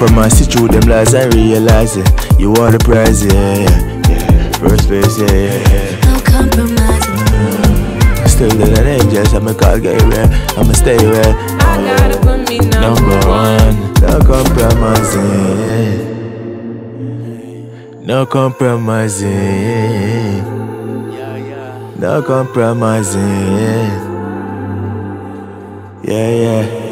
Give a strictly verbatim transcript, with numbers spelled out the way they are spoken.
compromise, see through them lies and realize it. You are the prize, yeah, yeah, yeah. First place, yeah, yeah, yeah. No compromising. Mm. Still than an angel, so I'ma call get away, I'ma stay away. I gotta put me number, Number one. one, no compromising, yeah. No compromising, no compromising, yeah, yeah.